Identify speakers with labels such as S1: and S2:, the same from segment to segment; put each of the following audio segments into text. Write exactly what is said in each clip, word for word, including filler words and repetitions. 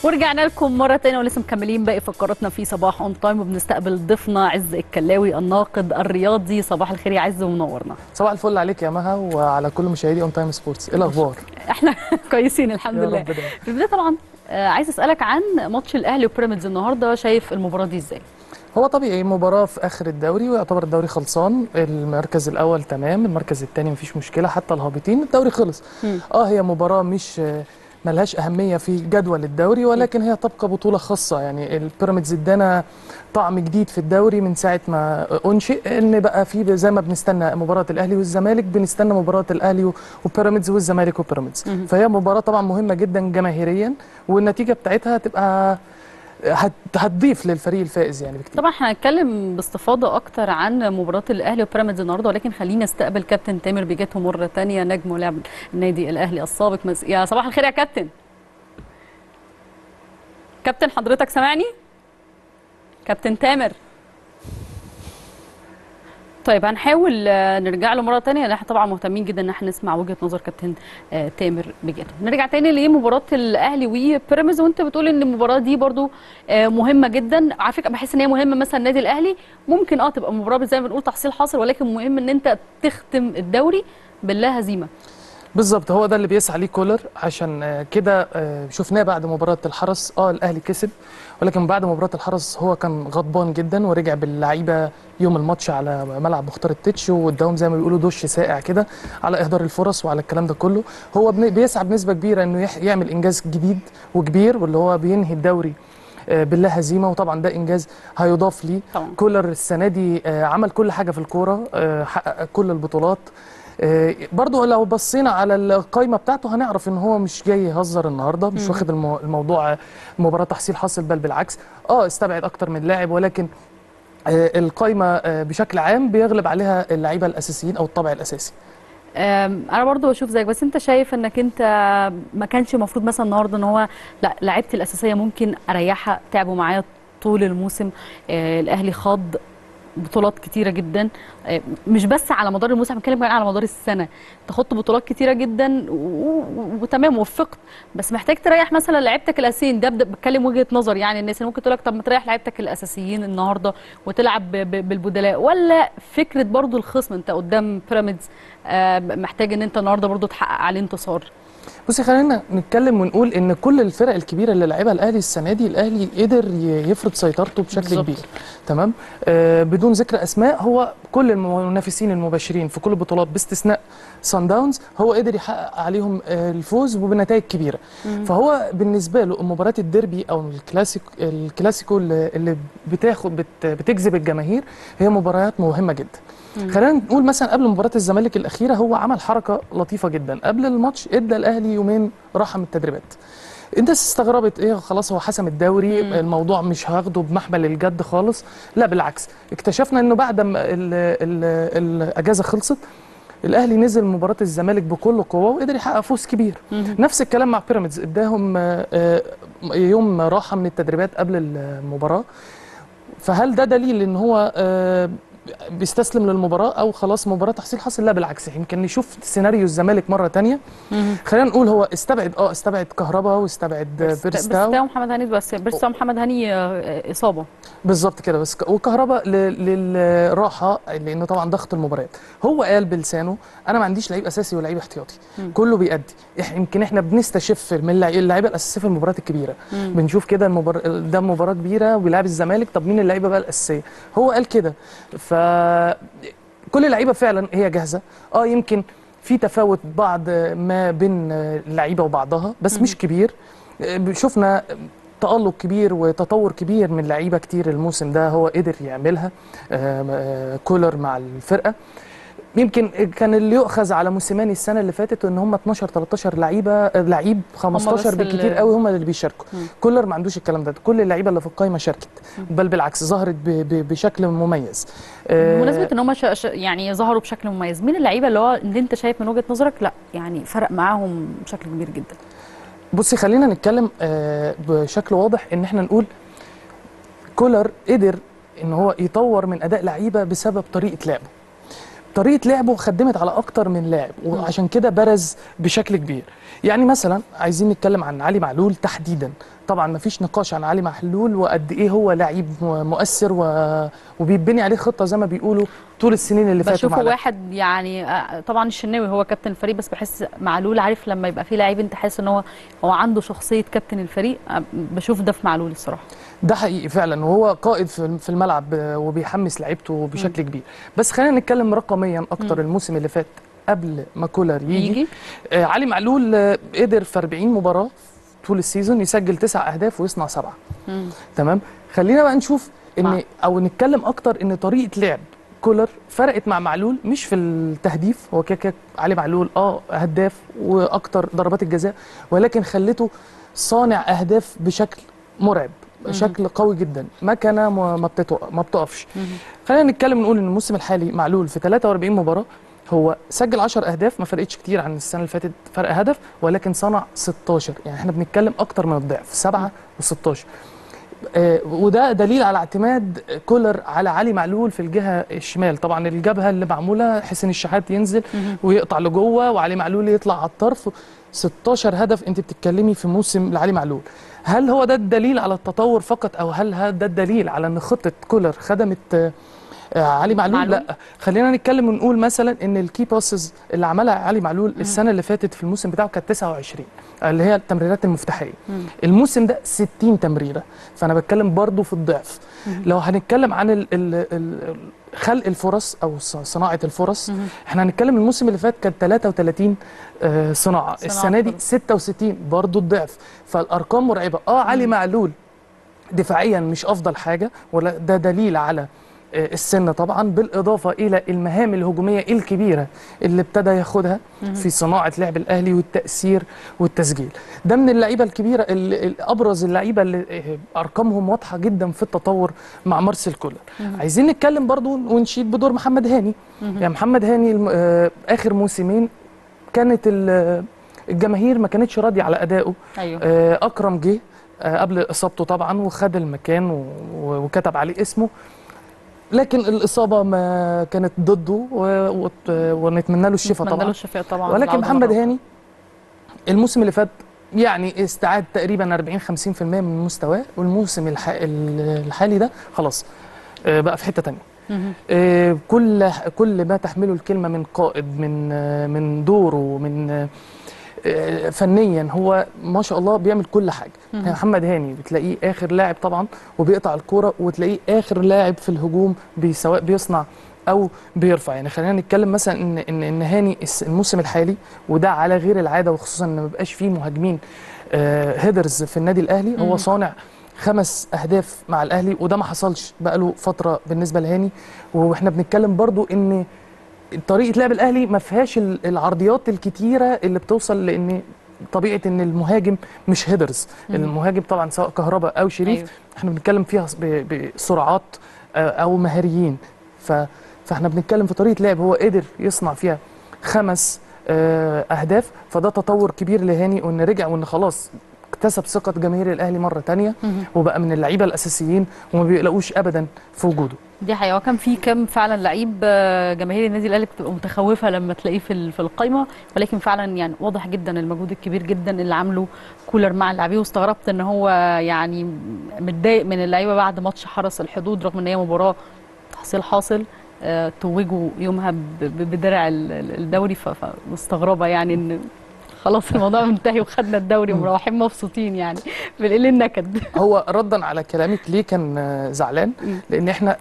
S1: ورجعنا لكم مرة تانية ولسه مكملين باقي فقراتنا في صباح اون تايم، وبنستقبل ضيفنا عز الكلاوي الناقد الرياضي. صباح الخير يا عز ومنورنا.
S2: صباح الفل عليك يا مها وعلى كل مشاهدي اون تايم سبورتس. ايه الاخبار؟
S1: احنا كويسين الحمد
S2: يا
S1: لله.
S2: رب دايما.
S1: في البداية طبعا آه، عايز اسألك عن ماتش الاهلي وبيراميدز النهارده، شايف المباراة دي ازاي؟
S2: هو طبيعي مباراة في آخر الدوري ويعتبر الدوري خلصان، المركز الأول تمام، المركز الثاني مفيش مشكلة، حتى الهابطين الدوري خلص.
S1: مم.
S2: اه هي مباراة مش ملهاش أهمية في جدول الدوري، ولكن هي تبقى بطولة خاصة. يعني البيراميدز ادانا طعم جديد في الدوري من ساعة ما أنشئ، إن بقى في زي ما بنستنى مباراة الأهلي والزمالك بنستنى مباراة الأهلي وبيراميدز والزمالك وبيراميدز. فهي مباراة طبعا مهمة جدا جماهيريا، والنتيجة بتاعتها تبقى هتضيف للفريق الفائز يعني بكتير.
S1: طبعا احنا هنتكلم باستفاضه اكتر عن مباراه الاهلي وبيراميدز النهارده، ولكن خلينا نستقبل كابتن تامر بيجاته مره ثانيه، نجم ولاعب النادي الاهلي السابق. مز... يا صباح الخير يا كابتن. كابتن حضرتك سامعني؟ كابتن تامر. طيب هنحاول نرجع له مره ثانيه، لان احنا طبعا مهتمين جدا ان احنا نسمع وجهه نظر كابتن تامر بجد. نرجع تاني لمباراه الاهلي وبيراميدز، وانت بتقول ان المباراه دي برضو مهمه جدا. على فكره بحس ان هي مهمه، مثلا النادي الاهلي ممكن اه تبقى مباراه زي ما بنقول تحصيل حاصل، ولكن مهم ان انت تختم الدوري باللا هزيمه.
S2: بالظبط، هو ده اللي بيسعى ليه كولر. عشان كده شفناه بعد مباراه الحرس، اه الاهلي كسب، ولكن بعد مباراه الحرس هو كان غضبان جدا ورجع باللعيبه يوم الماتش على ملعب مختار التتش، واداهم زي ما بيقولوا دش ساقع كده على اهدار الفرص وعلى الكلام ده كله. هو بيسعى بنسبه كبيره انه يعمل انجاز جديد وكبير، واللي هو بينهي الدوري باللا هزيمه، وطبعا ده انجاز هيضاف ليه. كولر السنه دي عمل كل حاجه في الكوره، حقق كل البطولات. برضو لو بصينا على القائمه بتاعته هنعرف ان هو مش جاي يهزر النهارده، مش واخد الموضوع مباراه تحصيل حاصل، بل بالعكس اه استبعد اكتر من لاعب، ولكن القائمه بشكل عام بيغلب عليها اللعيبه الاساسيين او الطابع الاساسي.
S1: انا برضو بشوف زيك، بس انت شايف انك انت ما كانش المفروض مثلا النهارده ان هو لا لعيبتي الاساسيه ممكن اريحها، تعبوا معايا طول الموسم. الاهلي خاض بطولات كتيره جدا، مش بس على مدار الموسم، بنتكلم كمان على مدار السنه. انت خدت بطولات كتيره جدا وتمام وفقت، بس محتاج تريح مثلا لعيبتك الاساسيين. ده بتكلم وجهه نظر، يعني الناس اللي ممكن تقول لك طب ما تريح لعيبتك الاساسيين النهارده وتلعب بالبدلاء، ولا فكره برضو الخصم انت قدام بيراميدز محتاج ان انت النهارده برضو تحقق عليه انتصار.
S2: بصي خلينا نتكلم ونقول ان كل الفرق الكبيره اللي لعبها الاهلي السنه دي، الاهلي قدر يفرض سيطرته بشكل بالزبط. كبير، تمام. آه بدون ذكر اسماء، هو كل المنافسين المباشرين في كل البطولات باستثناء سان داونز هو قدر يحقق عليهم آه الفوز وبنتائج كبيره. مم. فهو بالنسبه له مباراه الديربي او الكلاسيكو الكلاسيكو اللي بتاخد بت بتجذب الجماهير هي مباريات مهمه جدا. خلينا نقول مثلا قبل مباراه الزمالك الاخيره هو عمل حركه لطيفه جدا. قبل الماتش ادى الاهلي يومين راحه من التدريبات. انت استغربت ايه؟ خلاص هو حسم الدوري، مم. الموضوع مش هاخده بمحمل الجد خالص. لا بالعكس، اكتشفنا انه بعد ما الاجازه خلصت الاهلي نزل مباراه الزمالك بكل قوه وقدر يحقق فوز كبير. مم. نفس الكلام مع بيراميدز، اداهم يوم راحه من التدريبات قبل المباراه. فهل ده دليل ان هو بيستسلم للمباراه او خلاص مباراه تحصيل حاصل؟ لا بالعكس، يمكن نشوف سيناريو الزمالك مره ثانيه. خلينا نقول هو استبعد اه استبعد كهربا واستبعد بيرستاو
S1: بيرستاو ومحمد هاني، بس بيرستاو ومحمد هاني اصابه
S2: بالظبط كده، بس وكهربا للراحه لانه طبعا ضغط المباريات. هو قال بلسانه انا ما عنديش لعيب اساسي ولعيب احتياطي، مم. كله بيأدي. يمكن احنا بنستشف من اللعيبه الاساسيه في المباريات الكبيره، مم. بنشوف كده المبار... ده مباراه كبيره وبيلعب الزمالك، طب مين اللعيبه بقى الاساسيه؟ هو قال كده. ف كل اللعيبه فعلا هي جاهزه. اه يمكن في تفاوت بعض ما بين اللعيبه وبعضها، بس مم. مش كبير. شفنا تألق كبير وتطور كبير من لعيبه كتير الموسم ده هو قدر يعملها كولر مع الفرقه. يمكن كان اللي يؤخذ على موسيماني السنه اللي فاتت ان هم اتناشر تلتاشر لعيبه، لعيب خمستاشر بالكتير قوي هم اللي بيشاركوا. مم. كولر ما عندوش الكلام ده، كل اللعيبه اللي في القائمه شاركت، بل بالعكس ظهرت بشكل مميز.
S1: بمناسبه ان هم يعني ظهروا بشكل مميز، مين اللعيبه اللي هو اللي انت شايف من وجهه نظرك لا يعني فرق معاهم بشكل كبير جدا؟
S2: بصي خلينا نتكلم بشكل واضح ان احنا نقول كولر قدر ان هو يطور من اداء لعيبه بسبب طريقه لعبه. طريقه لعبه خدمت على اكتر من لاعب، وعشان كده برز بشكل كبير. يعني مثلا عايزين نتكلم عن علي معلول تحديدا. طبعا ما فيش نقاش عن علي معلول وقد ايه هو لعيب مؤثر و... وبيبني عليه خطه زي ما بيقولوا طول السنين اللي فاتوا.
S1: بشوفه واحد يعني طبعا الشناوي هو كابتن الفريق، بس بحس معلول عارف لما يبقى فيه لعيب انت حاسس ان هو هو عنده شخصيه كابتن الفريق، بشوف ده في معلول الصراحه.
S2: ده حقيقي فعلا، وهو قائد في الملعب وبيحمس لعيبته بشكل م. كبير. بس خلينا نتكلم رقميا اكتر. م. الموسم اللي فات قبل ما كولر يجي, يجي. آه علي معلول آه قدر في أربعين مباراه طول السيزون يسجل تسع اهداف ويصنع سبعه. مم. تمام. خلينا بقى نشوف ان مع. او نتكلم اكتر ان طريقه لعب كولر فرقت مع معلول، مش في التهديف، هو كده كده علي معلول اه هداف واكتر ضربات الجزاء، ولكن خلته صانع اهداف بشكل مرعب، بشكل قوي جدا، مكنه ما ما بتقفش. خلينا نتكلم نقول ان الموسم الحالي معلول في ثلاثة وأربعين مباراه هو سجل عشر اهداف، ما فرقتش كتير عن السنه اللي فاتت فرق هدف، ولكن صنع ستاشر، يعني احنا بنتكلم اكتر من الضعف، سبعة وستاشر. آه وده دليل على اعتماد كولر على علي معلول في الجهه الشمال. طبعا الجبهه اللي معموله حسين الشحات ينزل ويقطع لجوه وعلي معلول يطلع على الطرف. ستاشر هدف انت بتتكلمي في موسم لعلي معلول. هل هو ده الدليل على التطور فقط، او هل هذا الدليل على ان خطه كولر خدمت آه علي معلول؟ معلول؟ لا. خلينا نتكلم ونقول مثلا ان الكي باسز اللي عملها علي معلول السنه اللي فاتت في الموسم بتاعه كانت تسعة وعشرين، اللي هي التمريرات المفتاحيه. مم. الموسم ده ستين تمريره، فانا بتكلم برضو في الضعف. مم. لو هنتكلم عن ال ال ال خلق الفرص او صناعه الفرص، مم. احنا هنتكلم الموسم اللي فات كان ثلاثة وثلاثين آه صناعه، السنه دي ستة وستين، برضو الضعف. فالارقام مرعبه. اه علي معلول دفاعيا مش افضل حاجه، ولا ده دليل على السن طبعا، بالاضافه الى المهام الهجوميه الكبيره اللي ابتدى ياخدها في صناعه لعب الاهلي والتاثير والتسجيل. ده من اللعيبه الكبيره، اللي ابرز اللعيبه اللي ارقامهم واضحه جدا في التطور مع مارسيل كولر. عايزين نتكلم برضو ونشيد بدور محمد هاني. يعني محمد هاني اخر موسمين كانت الجماهير ما كانتش راضيه على ادائه. أيوه. اكرم جه قبل اصابته طبعا وخد المكان وكتب عليه اسمه، لكن الاصابه ما كانت ضده ونتمنى له الشفاء طبعا.
S1: نتمنى له الشفاء طبعا.
S2: ولكن محمد هاني الموسم اللي فات يعني استعاد تقريبا أربعين خمسين بالمية من مستواه، والموسم الحالي ده خلاص بقى في حته ثانيه. كل كل ما تحمله الكلمه من قائد، من من دوره، من فنيا، هو ما شاء الله بيعمل كل حاجه. يعني محمد هاني بتلاقيه اخر لاعب طبعا وبيقطع الكوره، وتلاقيه اخر لاعب في الهجوم سواء بيصنع او بيرفع. يعني خلينا نتكلم مثلا ان ان ان هاني الموسم الحالي، وده على غير العاده، وخصوصا ان ما بقاش فيه مهاجمين آه هيدرز في النادي الاهلي، هو صانع خمس اهداف مع الاهلي، وده ما حصلش بقاله فتره بالنسبه لهاني. واحنا بنتكلم برضو ان طريقه لعب الاهلي ما فيهاش العرضيات الكتيره اللي بتوصل، لان طبيعه ان المهاجم مش هيدرز. مم. المهاجم طبعا سواء كهرباء او شريف، أيوه. احنا بنتكلم فيها بسرعات او مهاريين. ف فاحنا بنتكلم في طريقه لعب هو قدر يصنع فيها خمس اهداف، فده تطور كبير لهاني، وان رجع وان خلاص اكتسب ثقه جماهير الاهلي مره ثانيه، وبقى من اللعيبه الاساسيين وما بيقلقوش ابدا في وجوده.
S1: دي حقيقه. وكان في كام فعلا لعيب جماهير النادي الاهلي بتبقى متخوفه لما تلاقيه في في القايمه، ولكن فعلا يعني واضح جدا المجهود الكبير جدا اللي عامله كولر مع اللاعبين. واستغربت ان هو يعني متضايق من اللعيبه بعد ماتش حرس الحدود، رغم ان هي مباراه تحصيل حاصل، توجوا يومها بدرع الدوري، فمستغربه يعني ان خلاص الموضوع منتهي وخدنا الدوري ومروحين مبسوطين يعني بالقليل النكد.
S2: هو ردا على كلامك ليه كان زعلان؟ لان احنا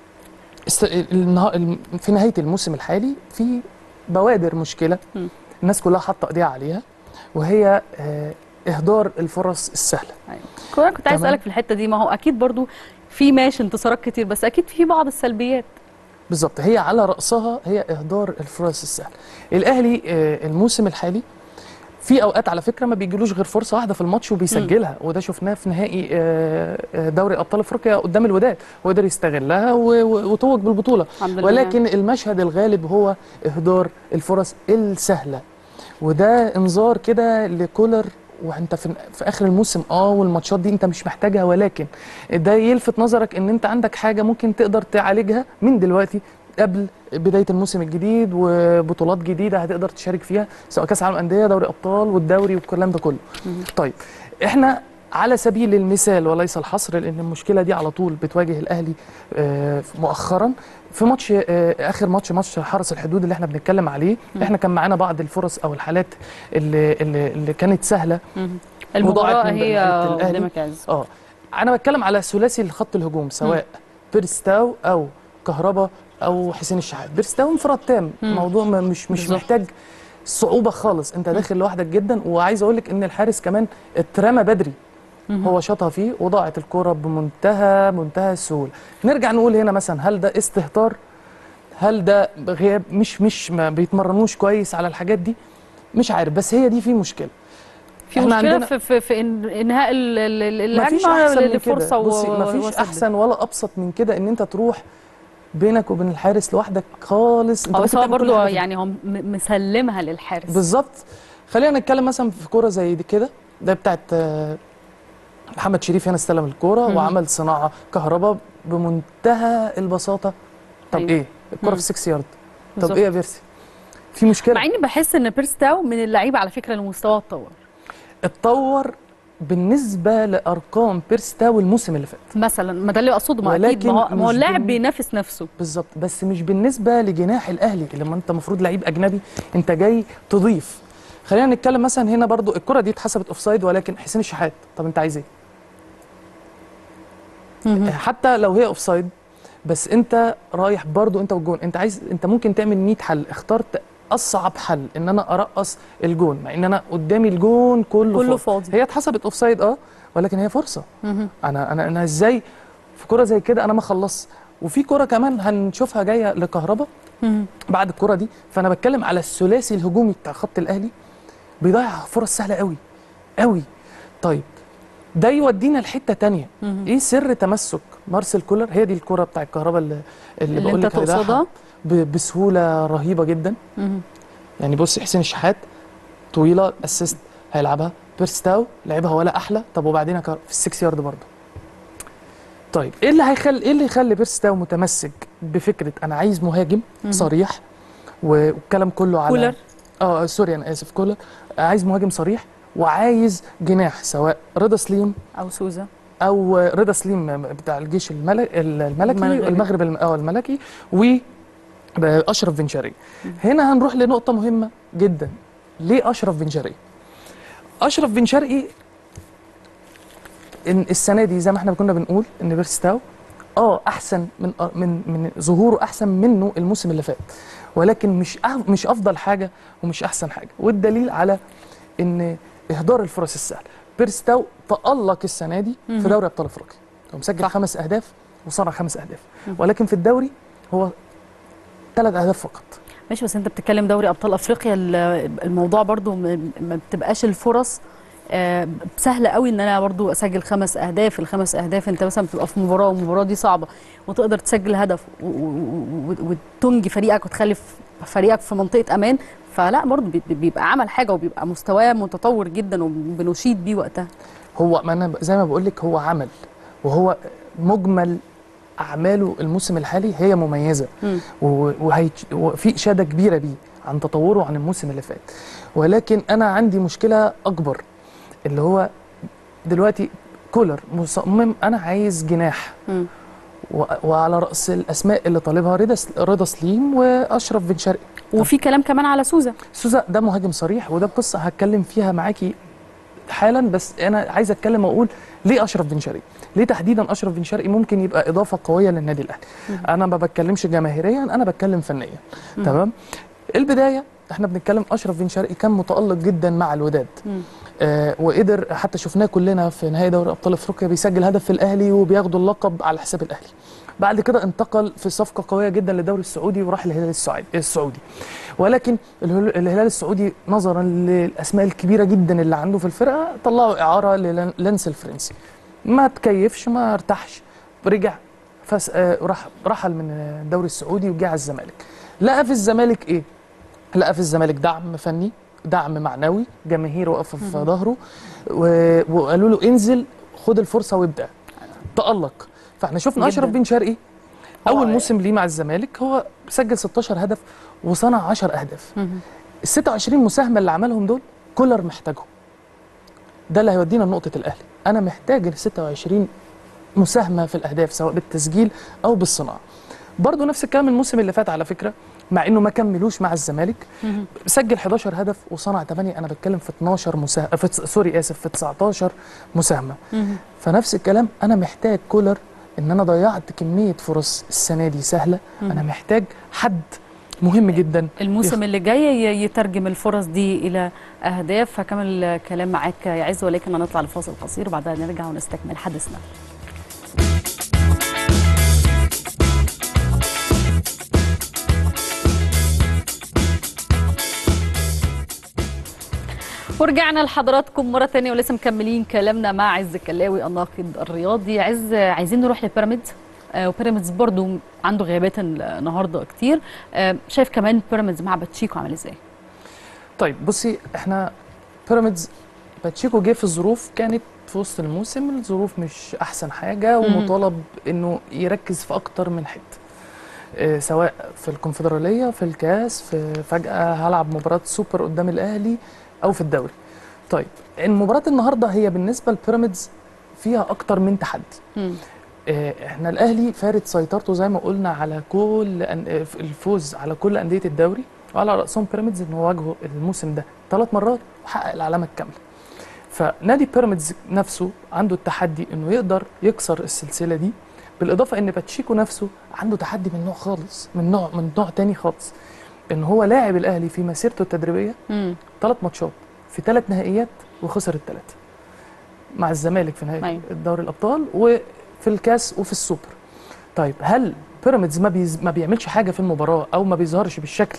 S2: في نهايه الموسم الحالي في بوادر مشكله الناس كلها حاطه ايديها عليها، وهي اهدار الفرص السهله.
S1: ايوه كنت عايز اسالك في الحته دي. ما هو اكيد برضو في ماشي انتصارات كتير، بس اكيد في بعض السلبيات.
S2: بالظبط، هي على راسها هي اهدار الفرص السهله. الاهلي الموسم الحالي في اوقات على فكره ما بيجيلوش غير فرصه واحده في الماتش وبيسجلها، وده شفناه في نهائي دوري ابطال افريقيا قدام الوداد، وقدر يستغلها وتوج بالبطوله. ولكن المشهد الغالب هو اهدار الفرص السهله، وده انذار كده لكولر. وانت في, في اخر الموسم اه والماتشات دي انت مش محتاجها، ولكن ده يلفت نظرك ان انت عندك حاجه ممكن تقدر تعالجها من دلوقتي قبل بدايه الموسم الجديد، وبطولات جديده هتقدر تشارك فيها، سواء كاس عالم انديه، دوري ابطال، والدوري والكلام ده كله. طيب احنا على سبيل المثال وليس الحصر، لان المشكله دي على طول بتواجه الاهلي مؤخرا في ماتش اخر ماتش ماتش حرس الحدود اللي احنا بنتكلم عليه. م. احنا كان معانا بعض الفرص او الحالات اللي اللي, اللي كانت سهله.
S1: م. المباراه هي قدامك عز.
S2: اه انا بتكلم على ثلاثي خط الهجوم، سواء م. بيرستاو او كهربا او حسين الشحات. بيرستاو انفراد تام، الموضوع مش مش بالزبط. محتاج صعوبه خالص، انت داخل لوحدك جدا. وعايز اقول لك ان الحارس كمان اترمى بدري، هو شاطها فيه وضاعت الكرة بمنتهى منتهى السهوله. نرجع نقول هنا مثلا، هل ده استهتار؟ هل ده غياب؟ مش مش ما بيتمرنوش كويس على الحاجات دي؟ مش عارف، بس هي دي في مشكله.
S1: في مشكله في في, في انهاء الهجمه للفرصه.
S2: بصي مفيش احسن ولا ابسط من كده ان انت تروح بينك وبين الحارس لوحدك خالص.
S1: انت بس هو برضه يعني هو مسلمها للحارس
S2: بالظبط. خلينا نتكلم مثلا في كوره زي دي كده، ده بتاعت محمد شريف، هنا استلم الكوره وعمل صناعه كهربا بمنتهى البساطه. طب أيوه. ايه الكوره في ستة يارد؟ طب بالزبط. ايه يا بيرسي؟ في مشكله.
S1: مع اني بحس ان بيرستاو من اللعيبه على فكره اللي مستواه اتطور
S2: اتطور بالنسبه لارقام بيرستاو الموسم اللي فات
S1: مثلا. ما ده اللي اقصده، ما اكيد ما هو اللاعب بينافس نفسه
S2: بالظبط، بس مش بالنسبه لجناح الاهلي لما انت المفروض لعيب اجنبي انت جاي تضيف. خلينا نتكلم مثلا هنا برضو الكره دي اتحسبت اوفسايد، ولكن حسين الشحات طب انت عايز ايه؟ حتى لو هي اوفسايد بس انت رايح برضو انت والجون، انت عايز انت ممكن تعمل مية حل، اخترت اصعب حل ان انا ارقص الجون مع ان انا قدامي الجون كله,
S1: كله فاضي.
S2: فاضي. هي اتحسبت اوفسايد اه ولكن هي فرصه. انا انا انا ازاي في كره زي كده انا ما اخلص؟ وفي كره كمان هنشوفها جايه لكهربا بعد الكره دي. فانا بتكلم على الثلاثي الهجومي بتاع خط الاهلي بيضيع فرص سهله قوي قوي. طيب ده يودينا لحته ثانيه، ايه سر تمسك مارسيل كولر؟ هي دي الكره بتاع الكهربا اللي, اللي, اللي بقول لك هيضيعها بسهوله رهيبه جدا. مم. يعني بص حسين الشحات طويله اسيست هيلعبها، بيرستاو لعبها ولا احلى. طب وبعدين في السكس يارد برضه. طيب ايه اللي هيخلي ايه اللي يخلي بيرستاو متمسك بفكره انا عايز مهاجم مم. صريح؟ والكلام كله على
S1: كولر
S2: اه سوري انا اسف كولر عايز مهاجم صريح وعايز جناح، سواء رضا سليم
S1: او سوزا
S2: او رضا سليم بتاع الجيش الملك الملكي المغرب اه الملكي واشرف بن شرقي. هنا هنروح لنقطه مهمه جدا. ليه اشرف بن شرقي؟ اشرف بن شرقي ان السنه دي زي ما احنا كنا بنقول ان بيرستاو اه احسن من من من ظهوره احسن منه الموسم اللي فات، ولكن مش مش افضل حاجه ومش احسن حاجه. والدليل على ان اهدار الفرص السهله. بيرستاو تألق السنه دي في دوري ابطال افريقيا، هو مسجل خمس اهداف وصنع خمس اهداف، ولكن في الدوري هو ثلاث اهداف فقط.
S1: ماشي، بس انت بتتكلم دوري ابطال افريقيا، الموضوع برضو ما بتبقاش الفرص آه سهله قوي ان انا برضو اسجل خمس اهداف. الخمس اهداف انت مثلا بتبقى في مباراه والمباراه دي صعبه وتقدر تسجل هدف وتنجي فريقك وتخلي فريقك في منطقه امان، فلا برضو بيبقى عمل حاجه وبيبقى مستواه متطور جدا وبنشيد بيه وقتها.
S2: هو ما انا زي ما بقول لك هو عمل، وهو مجمل اعماله الموسم الحالي هي مميزه وفي اشاده كبيره بيه عن تطوره عن الموسم اللي فات. ولكن انا عندي مشكله اكبر اللي هو دلوقتي كولر مصمم انا عايز جناح، وعلى راس الاسماء اللي طالبها رضا رضا سليم واشرف بن شرقي،
S1: وفي كلام كمان على سوزا.
S2: سوزا ده مهاجم صريح، وده قصه هتكلم فيها معاكي حالا. بس انا عايز اتكلم واقول ليه اشرف بن شرقي؟ ليه تحديدا اشرف بن شرقي ممكن يبقى اضافه قويه للنادي الاهلي؟ انا ما بتكلمش جماهيريا، انا بتكلم فنيا. تمام؟ البدايه احنا بنتكلم اشرف بن شرقي كان متالق جدا مع الوداد، آه وقدر حتى شفناه كلنا في نهائي دوري ابطال افريقيا بيسجل هدف في الاهلي وبياخدوا اللقب على حساب الاهلي. بعد كده انتقل في صفقه قويه جدا للدوري السعودي وراح الهلال السعودي. ولكن الهلال السعودي نظرا للاسماء الكبيره جدا اللي عنده في الفرقه طلعوا اعاره للانس الفرنسي، ما تكيفش ما ارتاحش، رجع فس آه راح رحل من الدوري السعودي وجه على الزمالك. لقى في الزمالك ايه؟ لقى في الزمالك دعم فني، دعم معنوي، جماهير واقفه في ظهره، وقالوا له انزل خد الفرصه وابدا. تألق. فاحنا شفنا اشرف بن شرقي اول موسم ليه مع الزمالك هو سجل ستاشر هدف وصنع عشر اهداف. ال ستة وعشرين مساهمه اللي عملهم دول كولر محتاجهم. ده اللي هيودينا لنقطه الاهلي. انا محتاج ال ستة وعشرين مساهمه في الاهداف سواء بالتسجيل او بالصناعه. برضه نفس الكلام الموسم اللي فات على فكره، مع انه ما كملوش مع الزمالك، سجل حداشر هدف وصنع ثمانية، انا بتكلم في اتناشر مساهمه، في سوري اسف في تسعتاشر مساهمه. فنفس الكلام انا محتاج كولر، ان انا ضيعت كميه فرص السنه دي سهله، انا محتاج حد مهم جدا
S1: الموسم
S2: يخ...
S1: اللي جاي يترجم الفرص دي الى اهداف. فكمل كلام معاك يا عز، ولكن هنطلع لفاصل قصير وبعدها نرجع ونستكمل حديثنا. ورجعنا لحضراتكم مرة تانية ولسه مكملين كلامنا مع عز الكلاوي الناقد الرياضي. عز، عايزين نروح لبيراميدز، آه وبيراميدز برضو عنده غيابات النهارده كتير، آه شايف كمان بيراميدز مع باتشيكو عامل ازاي؟
S2: طيب بصي، احنا بيراميدز باتشيكو جه في الظروف كانت في وسط الموسم، الظروف مش احسن حاجه، ومطالب انه يركز في اكتر من حته، آه سواء في الكونفدراليه، في الكاس، في فجاه هلعب مباراه سوبر قدام الاهلي او في الدوري. طيب المباراه النهارده هي بالنسبه لبيراميدز فيها اكتر من تحدي. مم. احنا الاهلي فارد سيطرته زي ما قلنا على كل الفوز على كل انديه الدوري، وعلى راسهم بيراميدز انه واجهه الموسم ده ثلاث مرات وحقق العلامه الكامله. فنادي بيراميدز نفسه عنده التحدي انه يقدر يكسر السلسله دي، بالاضافه ان باتشيكو نفسه عنده تحدي من نوع خالص، من نوع من نوع تاني خالص، ان هو لاعب الاهلي في مسيرته التدريبيه ثلاث ماتشات في ثلاث نهائيات وخسر الثلاثه، مع الزمالك في نهائي دوري الابطال وفي الكاس وفي السوبر. طيب هل بيراميدز ما بيز... ما بيعملش حاجه في المباراه او ما بيظهرش بالشكل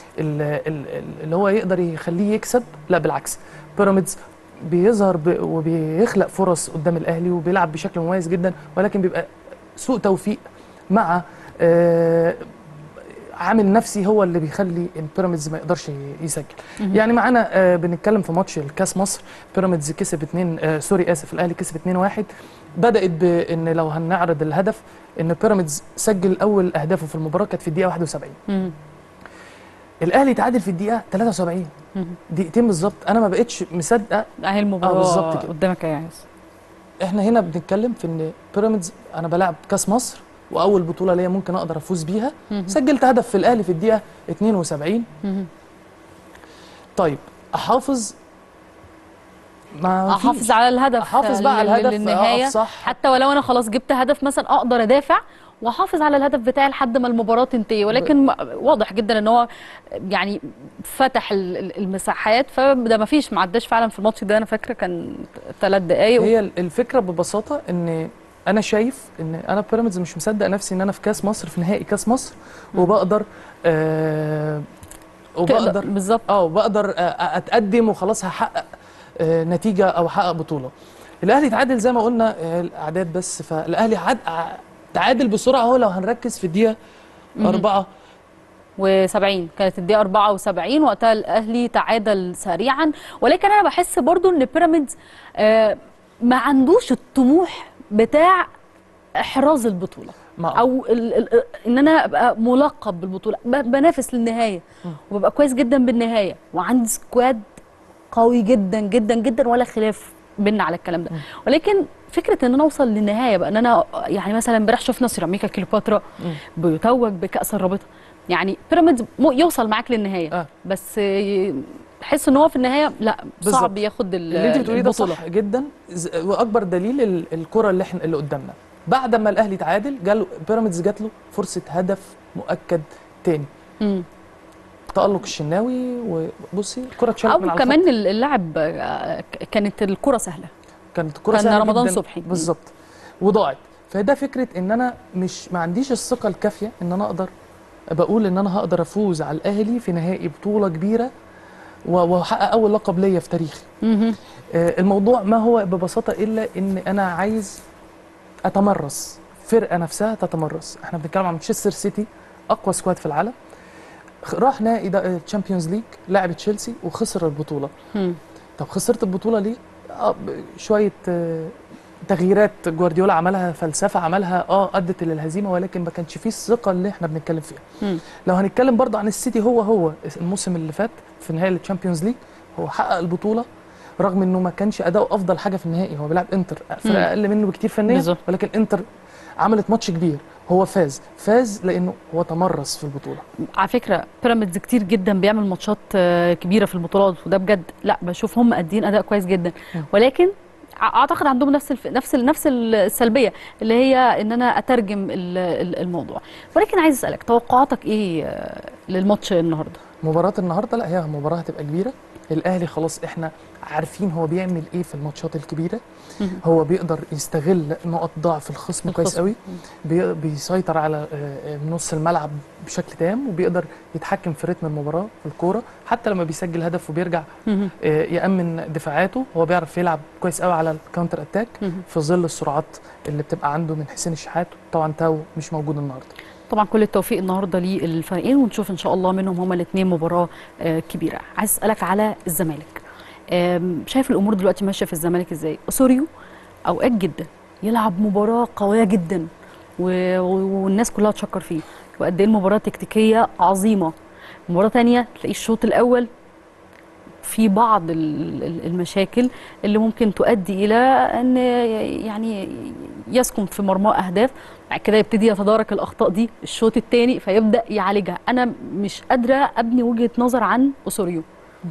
S2: اللي هو يقدر يخليه يكسب؟ لا بالعكس، بيراميدز بيظهر ب... وبيخلق فرص قدام الاهلي وبيلعب بشكل مميز جدا، ولكن بيبقى سوء توفيق مع آه عامل نفسي هو اللي بيخلي بيراميدز ما يقدرش يسجل. يعني معانا آه بنتكلم في ماتش الكاس مصر، بيراميدز كسب اتنين آه سوري اسف الاهلي كسب اتنين واحد. بدات بان لو هنعرض الهدف ان بيراميدز سجل اول اهدافه في المباراه كانت في الدقيقه واحد وسبعين. مم. الاهلي تعادل في الدقيقه تلاتة وسبعين، دقيقتين بالظبط. انا ما بقتش مصدق
S1: اهي المباراه آه بالظبط كده قدامك يا عز.
S2: احنا هنا بنتكلم في ان بيراميدز انا بلعب كاس مصر واول بطوله ليا ممكن اقدر افوز بيها، مم. سجلت هدف في الاهلي في الدقيقه اتنين وسبعين. مم. طيب احافظ ما
S1: احافظ على الهدف،
S2: احافظ بقى على الهدف
S1: للنهايه صح، حتى ولو انا خلاص جبت هدف مثلا اقدر ادافع واحافظ على الهدف بتاعي لحد ما المباراه تنتهي. ولكن ب... واضح جدا ان هو يعني فتح المساحات، فده ما فيش ما عداش فعلا في الماتش ده. انا فاكره كان ثلاث دقائق.
S2: هي و... الفكره ببساطه ان انا شايف ان انا بيراميدز مش مصدق نفسي ان انا في كاس مصر، في نهائي كاس مصر، وبقدر آه وبقدر
S1: بالظبط
S2: اه وبقدر آه اتقدم وخلاص هحقق آه نتيجه او احقق بطوله. الاهلي تعادل زي ما قلنا آه الاعداد بس، فالاهلي عاد تعادل بسرعه اهو. لو هنركز في الدقيقه أربعة
S1: وسبعين كانت الدقيقه أربعة وسبعين وقتها الاهلي تعادل سريعا. ولكن انا بحس برضو ان بيراميدز آه ما عندوش الطموح بتاع احراز البطوله او ال ال ان انا ابقى ملقب بالبطوله، بنافس للنهايه وببقى كويس جدا بالنهايه، وعندي سكواد قوي جدا جدا جدا ولا خلاف بينا على الكلام ده. ولكن فكره ان انا اوصل للنهايه بقى، ان انا يعني مثلا امبارح شفنا سيراميكا كليوباترا بيتوج بكاس الرابطه، يعني بيراميدز يوصل معاك للنهايه آه. بس تحس ان هو في النهايه لا بالزبط. صعب ياخد
S2: اللي انت بتقوليه ده صح جدا. واكبر دليل الكره اللي احنا اللي قدامنا، بعد ما الاهلي تعادل جاله بيراميدز جات له فرصه هدف مؤكد تاني. امم تألق الشناوي، وبصي الكره اتشالت من على الخط.
S1: وكمان اللاعب كانت الكره سهله،
S2: كانت الكره سهله
S1: كان رمضان صبحي
S2: بالظبط وضاعت. فده فكره ان انا مش ما عنديش الثقه الكافيه ان انا اقدر بقول ان انا هقدر افوز على الاهلي في نهائي بطوله كبيره واحقق اول لقب ليا في تاريخي. آه الموضوع ما هو ببساطه الا ان انا عايز اتمرس، فرقه نفسها تتمرس. احنا بنتكلم عن مانشستر سيتي اقوى سكواد في العالم، راح نهائي الشامبيونز ليج لاعب تشيلسي وخسر البطوله. مم. طب خسرت البطوله ليه؟ آه شويه آه تغييرات جوارديولا عملها، فلسفه عملها اه ادت للهزيمه، ولكن ما كانش فيه الثقه اللي احنا بنتكلم فيها. مم. لو هنتكلم برضه عن السيتي، هو هو الموسم اللي فات في نهائي الشامبيونز ليج هو حقق البطوله رغم انه ما كانش اداؤه افضل حاجه في النهائي، هو بيلعب انتر فرقه
S1: مم.
S2: اقل منه بكتير فنيا،
S1: بالظبط.
S2: ولكن انتر عملت ماتش كبير، هو فاز فاز لانه هو تمرس في البطوله.
S1: على فكره بيراميدز كتير جدا بيعمل ماتشات آه، كبيره في البطولات، وده بجد لا بشوف هم قادين اداء كويس جدا،
S2: مم.
S1: ولكن ع- اعتقد عندهم نفس الف... نفس ال... نفس السلبيه اللي هي ان انا اترجم ال- ال- الموضوع. ولكن عايز اسالك توقعاتك ايه آه، للماتش النهارده؟
S2: مباراه النهارده لا هي مباراه هتبقى كبيره، الاهلي خلاص احنا عارفين هو بيعمل ايه في الماتشات الكبيره،
S1: مم.
S2: هو بيقدر يستغل نقط ضعف الخصم كويس
S1: الخصم.
S2: قوي، بي- بيسيطر على آه، آه، نص الملعب بشكل تام، وبيقدر يتحكم في رتم المباراه في الكوره، حتى لما بيسجل هدف وبيرجع
S1: مم.
S2: آه، يأمن دفاعاته، هو بيعرف يلعب كويس قوي على الكاونتر اتاك
S1: مم.
S2: في ظل السرعات اللي بتبقى عنده من حسين الشحات، طبعا تاو مش موجود النهارده.
S1: طبعا كل التوفيق النهارده للفريقين، ونشوف ان شاء الله منهم هما الاثنين مباراه آه، كبيره. عايز اسالك على الزمالك، آم، شايف الامور دلوقتي ماشيه في الزمالك ازاي؟ اسوريو اوقات جدا يلعب مباراه قويه جدا و- و- والناس كلها تشكر فيه، وقد ايه المباراه تكتيكيه عظيمه. مباراه تانية تلاقيه الشوط الاول في بعض ال- ال- المشاكل اللي ممكن تؤدي الى ان يعني يسكن في مرماه اهداف، بعد كده يبتدي يتدارك الاخطاء دي الشوط الثاني فيبدا يعالجها. انا مش قادره ابني وجهه نظر عن اسوريو.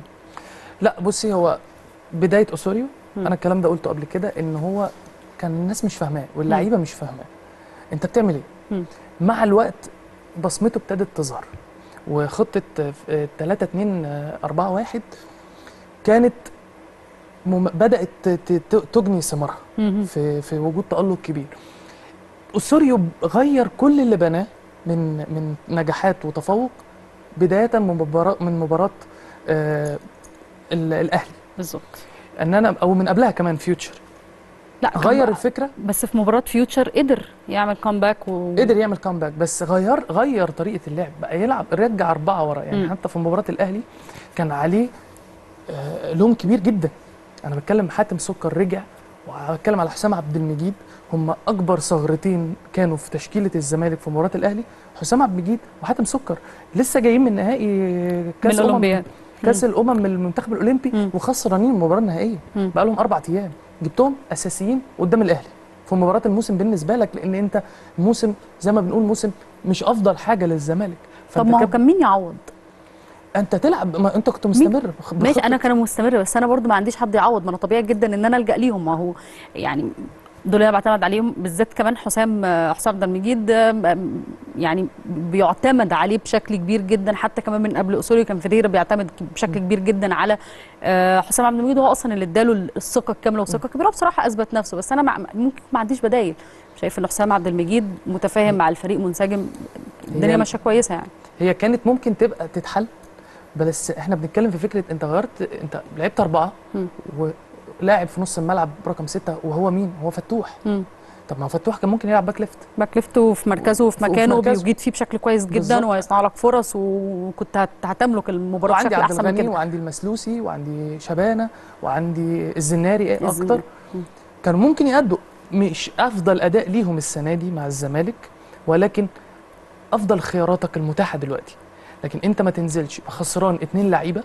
S2: لا بصي، هو بدايه اسوريو
S1: مم.
S2: انا الكلام ده قلته قبل كده، ان هو كان الناس مش فاهماه واللعيبه مش فاهماه، انت بتعمل ايه؟
S1: مم.
S2: مع الوقت بصمته ابتدت تظهر، وخطه ثلاثة اتنين أربعة واحد كانت مم... بدات ت- ت- تجني ثمارها
S1: مم.
S2: في في وجود تألق كبير. اسوريو غير كل اللي بناه من من نجاحات وتفوق، بدايه من مباراه من مباراه آه ال- الاهلي،
S1: بالظبط.
S2: ان انا او من قبلها كمان فيوتشر،
S1: لا كان
S2: غير
S1: بقى-
S2: الفكره،
S1: بس في مباراه فيوتشر قدر يعمل كومباك و...
S2: قدر يعمل كامباك، بس غير غير طريقه اللعب، بقى يلعب رجع اربعه ورا، يعني
S1: مم.
S2: حتى في مباراه الاهلي كان عليه آه لوم كبير جدا. انا بتكلم حاتم سكر رجع، وهتكلم على حسام عبد المجيد، هم اكبر ثغرتين كانوا في تشكيله الزمالك في مباراه الاهلي، حسام عبد المجيد وحاتم سكر، لسه جايين من نهائي
S1: من
S2: كاس امم
S1: الاولمبياد.
S2: كاس الامم من المنتخب الاولمبي،
S1: مم.
S2: وخسرانين المباراه النهائيه
S1: مم.
S2: بقى لهم اربع ايام، جبتهم اساسيين قدام الاهلي في مباراه الموسم بالنسبه لك، لان انت موسم زي ما بنقول موسم مش افضل حاجه للزمالك.
S1: طب
S2: فانت
S1: ما هو
S2: كاب-
S1: كان مين يعوض؟
S2: انت تلعب، ما انت كنت مستمر بخ-
S1: ماشي انا
S2: بخطة-
S1: كان مستمر، بس انا برضو ما عنديش حد يعوض، ما انا طبيعي جدا ان انا الجا ليهم. ما هو يعني دول اللي انا بعتمد عليهم، بالذات كمان حسام حسام عبد المجيد آم، يعني بيعتمد عليه بشكل كبير جدا، حتى كمان من قبل اسوريو كان فيريرا بيعتمد بشكل كبير جدا على آه، حسام عبد المجيد، هو اصلا اللي اداله الثقه الكامله وثقه كبيره، بصراحه اثبت نفسه. بس انا مع ممكن ما عنديش بدايل، شايف ان حسام عبد المجيد متفاهم مع الفريق، منسجم، الدنيا
S2: هي-
S1: ماشيه كويسه يعني.
S2: هي كانت ممكن تبقى تتحل، بس احنا بنتكلم في فكره انت غيرت، انت لعبت اربعه
S1: مم.
S2: ولاعب في نص الملعب رقم سته، وهو مين؟ هو فتوح.
S1: مم.
S2: طب ما هو فتوح كان ممكن يلعب باك ليفت،
S1: باك ليفت وفي مركزه وفي
S2: وفي
S1: مكانه
S2: مركزه.
S1: وبيجيد فيه بشكل كويس جدا
S2: بالظبط.
S1: وهيصنع لك فرص، وكنت هت- هتملك المباراه
S2: وعندي
S1: بشكل
S2: عبد
S1: احسن من
S2: الغني
S1: كده.
S2: وعندي المسلوسي وعندي شبانه وعندي الزناري اكتر،
S1: الزناري. مم.
S2: كانوا ممكن يأدوا مش افضل اداء ليهم السنه دي مع الزمالك، ولكن افضل خياراتك المتاحه دلوقتي. لكن انت ما تنزلش خسران اتنين لعيبه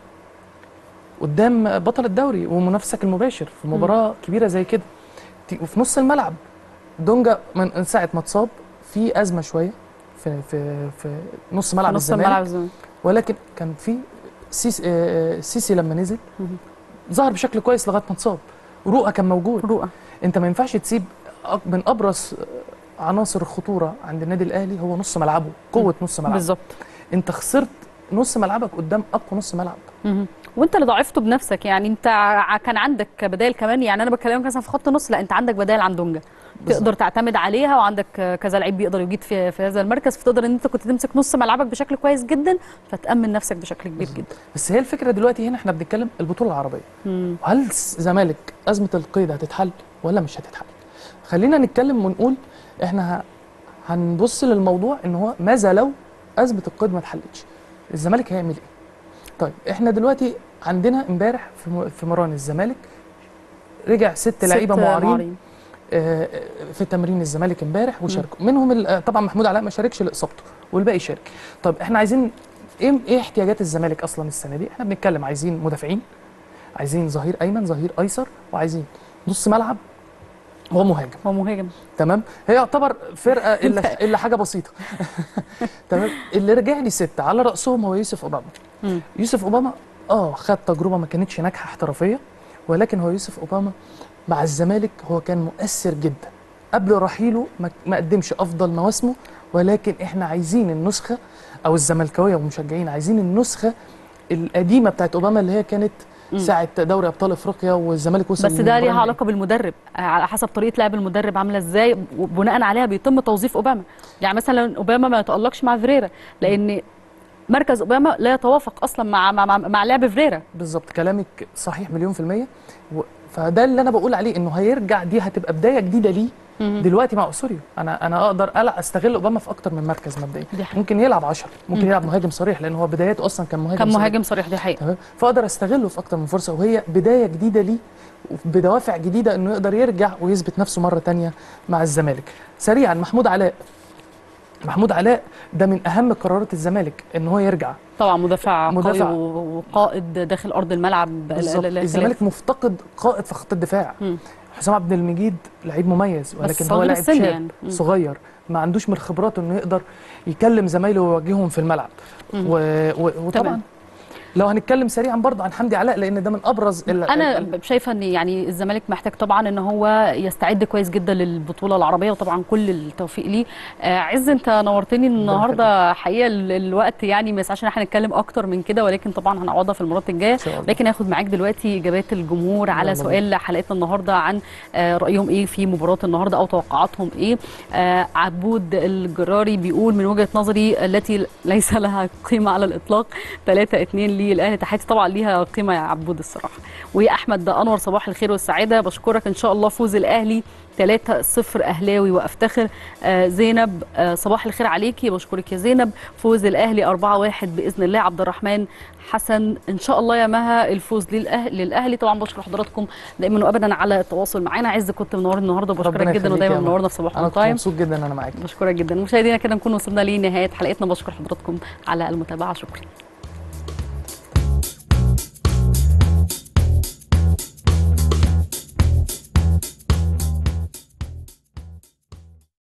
S2: قدام بطل الدوري ومنافسك المباشر في مباراه كبيره زي كده، ت- وفي نص الملعب دونجا من ساعه ما اتصاب في ازمه شويه في في في نص ملعب
S1: نص
S2: الزمالك،
S1: الملعب الزمالك.
S2: ولكن كان في سيسي, آه، سيسي لما نزل
S1: مم.
S2: ظهر بشكل كويس لغايه ما اتصاب، رؤى كان موجود.
S1: رؤى.
S2: انت ما ينفعش تسيب أك- من ابرز عناصر الخطوره عند النادي الاهلي هو نص ملعبه، قوه نص ملعبه.
S1: بالظبط.
S2: انت خسرت نص ملعبك قدام اقوى نص ملعب.
S1: مم. وانت اللي ضعفته بنفسك، يعني انت ع- كان عندك بدائل كمان، يعني انا بكلمك مثلا في خط النص، لا انت عندك بدائل عن دونجا تقدر تعتمد عليها، وعندك كذا لعيب بيقدر يجيد في في هذا المركز، فتقدر ان انت كنت تمسك نص ملعبك بشكل كويس جدا، فتامن نفسك بشكل كبير جدا.
S2: بس هي الفكره دلوقتي هنا احنا بنتكلم البطوله العربيه،
S1: مم.
S2: وهل الزمالك ازمه القيد هتتحل ولا مش هتتحل؟ خلينا نتكلم ونقول احنا ه- هنبص للموضوع ان هو ماذا لو ازمه القيد ما اتحلتش، الزمالك هيعمل ايه؟ طيب احنا دلوقتي عندنا امبارح في م- في مران الزمالك رجع ست لعيبه معارين آه، في تمرين الزمالك امبارح وشاركوا، منهم ال- آه، طبعا محمود علاء ما شاركش لاصابته والباقي شارك. طب احنا عايزين ايه ايه احتياجات الزمالك اصلا السنه دي؟ احنا بنتكلم عايزين مدافعين، عايزين ظهير ايمن، ظهير ايسر، وعايزين نص ملعب ومهاجم.
S1: هو مهاجم
S2: تمام. هي يعتبر فرقه الا الا حاجه بسيطه. تمام. اللي رجع لي سته على راسهم هو يوسف اوباما.
S1: مم.
S2: يوسف اوباما اه خد تجربه ما كانتش ناجحه احترافيه، ولكن هو يوسف اوباما مع الزمالك هو كان مؤثر جدا. قبل رحيله ما ما قدمش افضل مواسمه، ولكن احنا عايزين النسخه، او الزملكاويه والمشجعين عايزين النسخه القديمه بتاعت اوباما اللي هي كانت
S1: مم.
S2: ساعه دوري ابطال افريقيا والزمالك وصل.
S1: بس ده ليها علاقه بالمدرب، على حسب طريقه لعب المدرب عامله ازاي، وبناء عليها بيتم توظيف اوباما. يعني مثلا اوباما ما يتالقش مع فيريرا لان مركز اوباما لا يتوافق اصلا مع مع مع, مع لعب فيريرا.
S2: بالظبط، كلامك صحيح مليون في الميه. و... فده اللي انا بقول عليه، انه هيرجع، دي هتبقى بدايه جديده ليه دلوقتي مع اسوريو. انا انا اقدر ألع استغل اوباما في اكتر من مركز مبدئيا. ممكن يلعب عشرة، ممكن مم. يلعب مهاجم صريح، لان هو بداياته اصلا كان مهاجم
S1: كان
S2: صريح.
S1: مهاجم صريح، دي حقيقه.
S2: تمام. فاقدر استغله في اكتر من فرصه، وهي بدايه جديده ليه بدوافع جديده انه يقدر يرجع ويثبت نفسه مره ثانيه مع الزمالك. سريعا، محمود علاء. محمود علاء ده من اهم قرارات الزمالك ان هو يرجع.
S1: طبعا مدافع,
S2: مدافع
S1: قوي وقائد داخل ارض الملعب.
S2: الزمالك مفتقد قائد في خط الدفاع. م. حسام عبد المجيد لعيب مميز، ولكن هو لاعب شاب يعني. صغير ما عندوش من خبراته انه يقدر يكلم زمايله ويواجههم في الملعب. و... و... وطبعا لو هنتكلم سريعا برضه عن حمدي علاء، لان ده من ابرز ال
S1: انا
S2: ال
S1: شايفه ان يعني الزمالك محتاج طبعا ان هو يستعد كويس جدا للبطوله العربيه، وطبعا كل التوفيق ليه. آه عز، انت نورتني النهارده حقيقه. الوقت يعني ما يسعش ان احنا نتكلم اكتر من كده، ولكن طبعا هنعوضها في المرات الجايه. لكن هاخد معاك دلوقتي اجابات الجمهور على سؤال حلقتنا النهارده عن آه رايهم ايه في مباراه النهارده او توقعاتهم ايه. آه عبود الجراري بيقول من وجهه نظري التي ليس لها قيمه على الاطلاق ثلاثة اتنين الاهلي. تحياتي طبعا ليها قيمه يا عبود الصراحه. ويا احمد انور، صباح الخير والسعاده، بشكرك. ان شاء الله فوز الاهلي ثلاثة صفر اهلاوي وافتخر. آه زينب، آه صباح الخير عليكي، بشكرك يا زينب. فوز الاهلي أربعة واحد باذن الله. عبد الرحمن حسن، ان شاء الله يا مها الفوز للاهلي للاهلي. طبعا بشكر حضراتكم دائما وابدا على التواصل معانا. عز، كنت منور النهارده، بشكرك جدا ودايما منورنا في صباح
S2: انا كنت مبسوط جدا ان انا معاك.
S1: بشكرك جدا. مشاهدينا كده نكون وصلنا لنهايه حلقتنا، بشكر حضراتكم على المتابعه، شكرا.